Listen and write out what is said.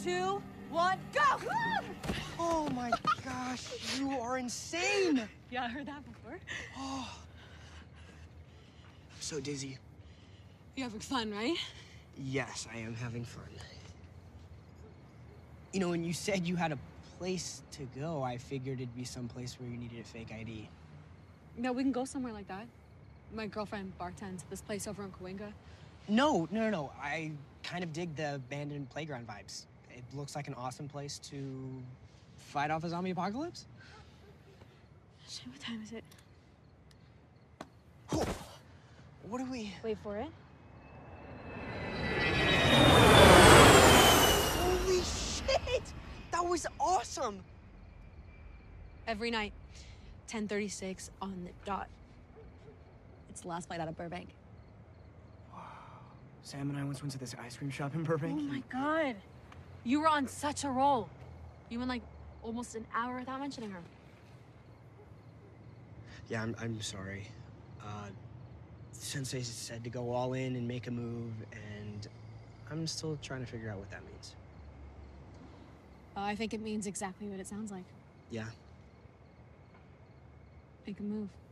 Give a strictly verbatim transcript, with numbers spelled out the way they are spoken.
two, one, go! Oh my gosh, you are insane! Yeah, I heard that before. Oh. So dizzy. You're having fun, right? Yes, I am having fun. You know, when you said you had a place to go, I figured it'd be someplace where you needed a fake I D. No, we can go somewhere like that. My girlfriend bartends at this place over in Cahuenga. No, no, no, no. I kind of dig the abandoned playground vibes. It looks like an awesome place to fight off a zombie apocalypse. Shit, what time is it? What do we... Wait for it. Holy shit! That was awesome! Every night, ten thirty-six on the dot. It's the last flight out of Burbank. Wow. Sam and I once went to this ice cream shop in Burbank. Oh my god. You were on such a roll. You went like almost an hour without mentioning her. Yeah, I'm, I'm sorry. Uh, Sensei said to go all in and make a move, and I'm still trying to figure out what that means. Uh, I think it means exactly what it sounds like. Yeah. Make a move.